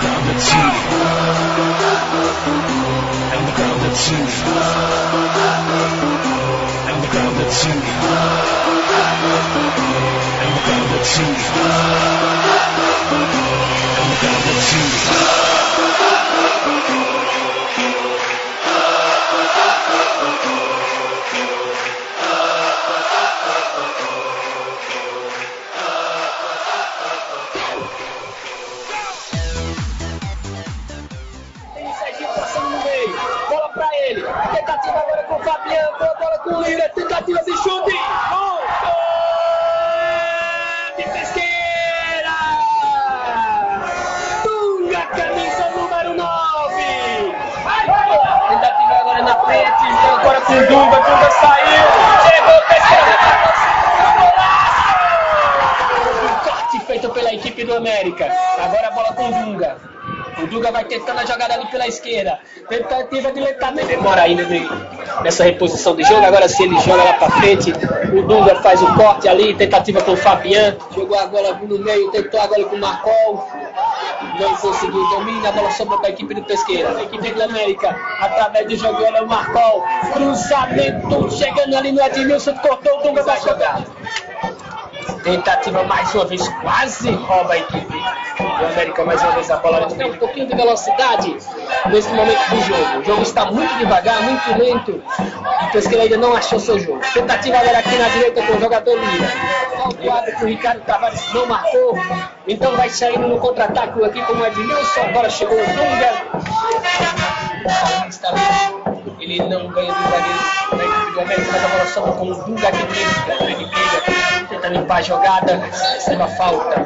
Passando no meio, bola pra ele, tentativa agora com o Fabiano, bola com o Lira, tentativa de chute, gol de Pesqueira, Dunga, camisa número 9, tentativa agora na frente, agora com o Dunga saiu, chegou o Pesqueira, golaço, corte feito pela equipe do América, agora a bola com o Dunga. O Dunga vai tentando a jogada ali pela esquerda. Tentativa de levantamento. Demora ainda nessa reposição de jogo. Agora se ele joga lá pra frente, o Dunga faz o corte ali. Tentativa com o Fabiano. Jogou a bola no meio, tentou agora com o Marcol. Não conseguiu, domina, a bola sobrou para a equipe do Pesqueira. A equipe do América, através do jogo, olha o Marcol. Cruzamento, chegando ali no Edmilson, cortou o Dunga da jogada. Tentativa mais uma vez, quase rouba a equipe do América mais uma vez a bola. Tem um pouquinho de velocidade nesse momento do jogo. O jogo está muito devagar, muito lento. O Pesqueira ainda não achou seu jogo. Tentativa agora aqui na direita com o jogador Lira. O árbitro Ricardo Tavares não marcou. Então vai saindo no contra-ataque aqui com o Edmilson. Agora chegou o Dunga. Ele não ganha do zagueiro da equipe do América, mas a bola sobra com o Dunga aqui dentro. Ele briga, tenta limpar a jogada, recebe a falta.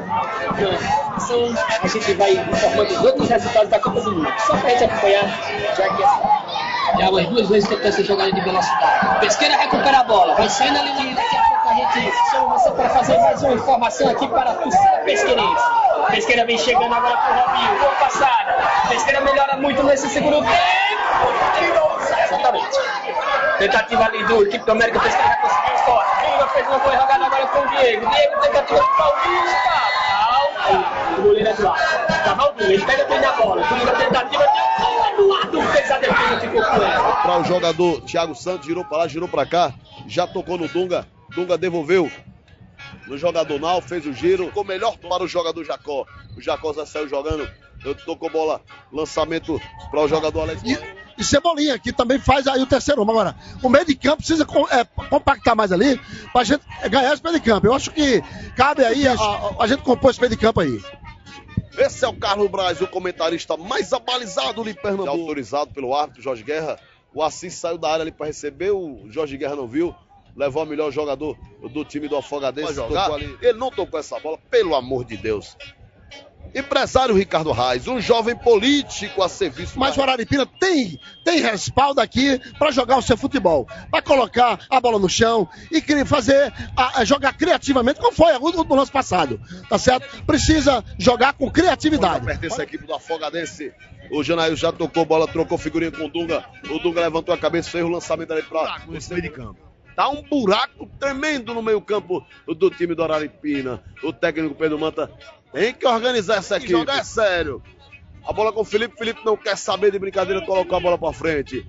A gente vai informando os outros resultados da Copa do Mundo. Só pra gente acompanhar, já que já umas duas vezes tentou essa jogada de velocidade. Pesqueira recupera a bola, vai saindo ali daqui a pouco a gente chama você para fazer mais uma informação aqui para a torcida pesqueirense. Pesqueira vem chegando agora pro Robinho, boa passada. Pesqueira melhora muito nesse segundo tempo. Exatamente. Tentativa ali do equipe do América, Pesqueira já conseguiu o corte. Dunga fez uma boa jogada agora com o Diego. Diego, tentativa de Paulista. O goleiro é do lado. Ele pega bem na bola. Dunga, tentativa de Eduardo fez a defesa, ficou com ela. Para o jogador Thiago Santos, girou para lá, girou para cá. Já tocou no Dunga. Dunga devolveu no jogador Nau, fez o giro. Ficou melhor para o jogador Jacó. O Jacó já saiu jogando. Tocou bola, lançamento para o jogador Alex. E Cebolinha, que também faz aí o terceiro homem. Agora, o meio de campo precisa compactar mais ali pra gente ganhar esse meio de campo. Eu acho que cabe aí a gente compor esse meio de campo aí. Esse é o Carlos Braz, o comentarista mais abalizado de Pernambuco. Autorizado pelo árbitro Jorge Guerra. O Assis saiu da área ali para receber, o Jorge Guerra não viu. Levou o melhor jogador do time do Afogadense. Ele não tocou essa bola, pelo amor de Deus. Empresário Ricardo Reis, um jovem político a serviço. Mas o Araripina tem respaldo aqui para jogar o seu futebol, para colocar a bola no chão e jogar criativamente, como foi no lance passado, tá certo? Precisa jogar com criatividade. Pertence à equipe do Afogadense. O Janail já tocou bola, trocou figurinha com o Dunga. O Dunga levantou a cabeça, fez o lançamento ali para o meio de campo. Tá um buraco tremendo no meio campo do time do Araripina. O técnico Pedro Manta tem que organizar essa equipe. Jogar é sério. A bola com o Felipe. Felipe não quer saber de brincadeira, colocou a bola pra frente.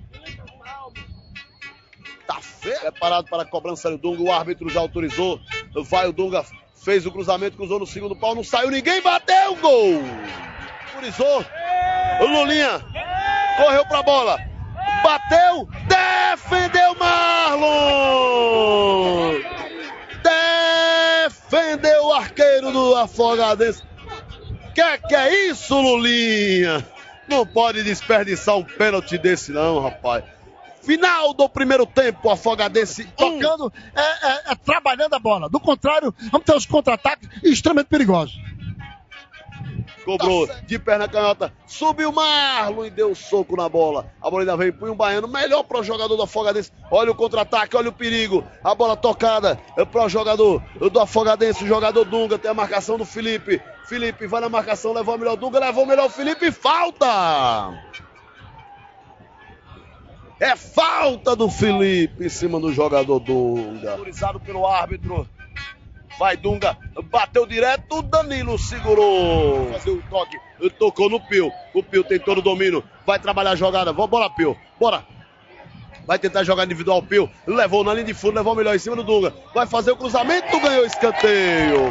Tá feio. Preparado para a cobrança do Dunga. O árbitro já autorizou. Vai o Dunga. Fez o cruzamento, cruzou no segundo pau. Não saiu ninguém. Bateu. Gol. Autorizou. O Lulinha correu pra bola. Bateu. Defendeu Marlon. Defendeu o arqueiro do Afogadense. Que é isso, Lulinha? Não pode desperdiçar um pênalti desse não, rapaz. Final do primeiro tempo, Afogadense tocando, trabalhando a bola. Do contrário, vamos ter os contra-ataques extremamente perigosos. Cobrou de perna canhota, subiu Marlon e deu soco na bola. A bola ainda veio, punho baiano, melhor para o jogador do Afogadense. Olha o contra-ataque, olha o perigo. A bola tocada para o jogador do Afogadense, o jogador Dunga. Tem a marcação do Felipe. Felipe vai na marcação, levou o melhor Dunga, levou o melhor Felipe. Falta! É falta do Felipe em cima do jogador Dunga. Autorizado pelo árbitro. Vai Dunga, bateu direto, o Danilo segurou. Fazer o toque, tocou no Pio. O Pio tem todo o domínio, vai trabalhar a jogada. Bora, Pio, bora. Vai tentar jogar individual, Pio. Levou na linha de fundo, levou melhor em cima do Dunga. Vai fazer o cruzamento, ganhou o escanteio.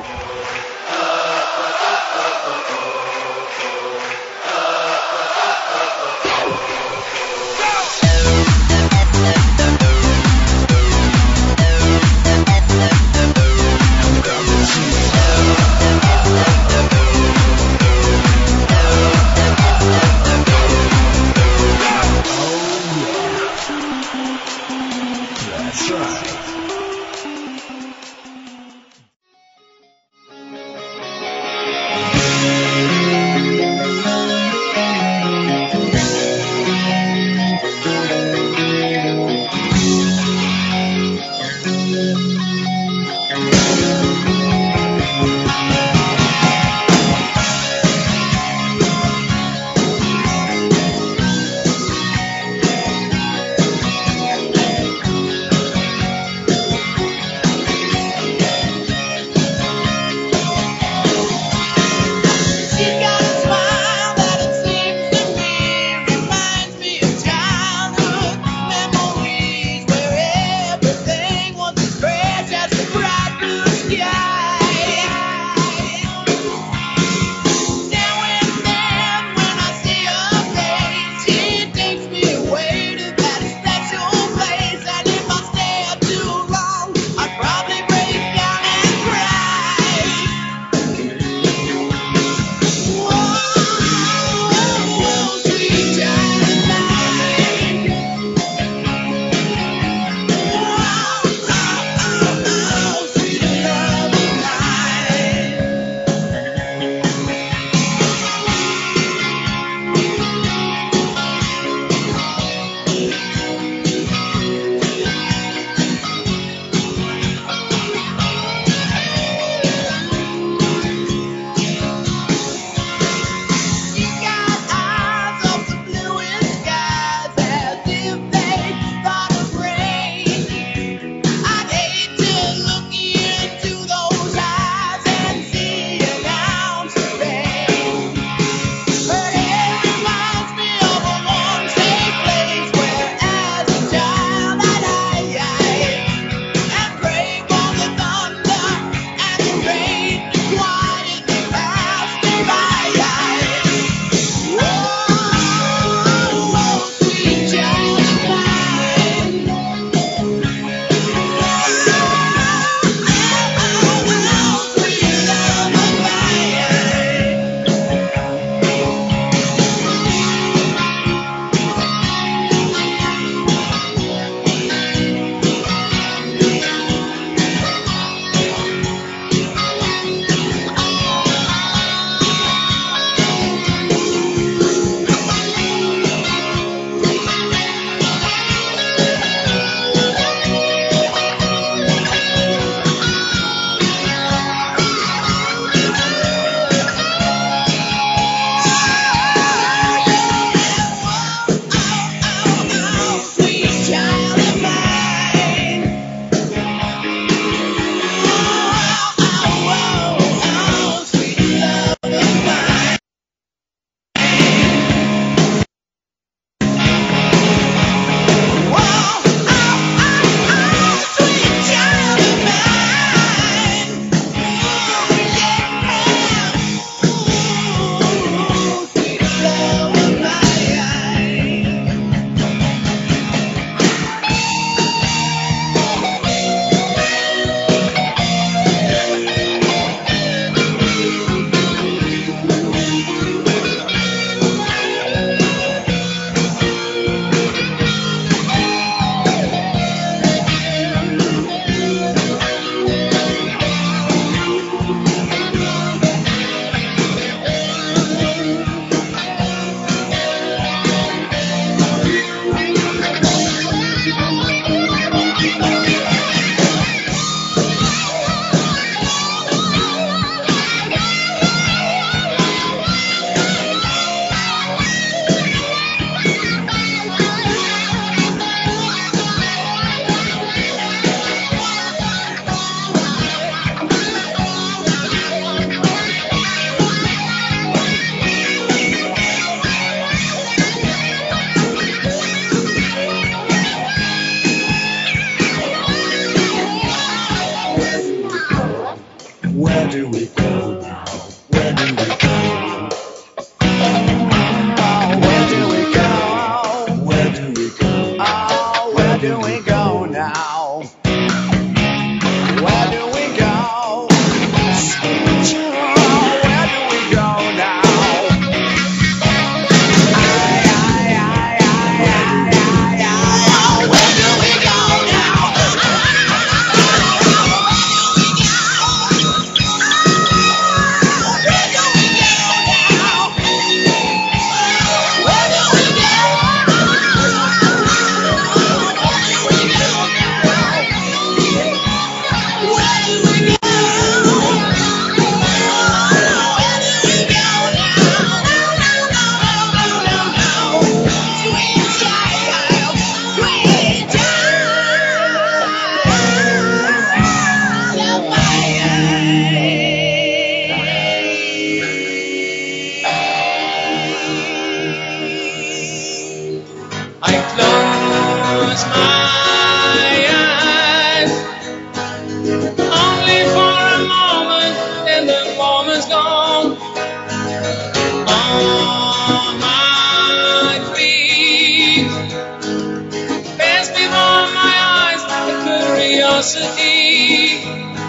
velocity,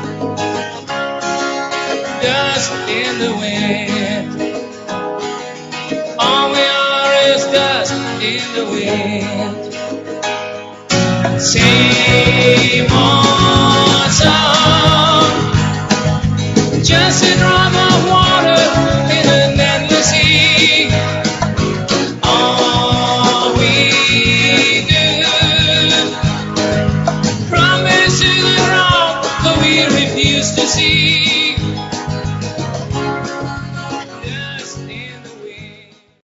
dust in the wind. All we are is dust in the wind. See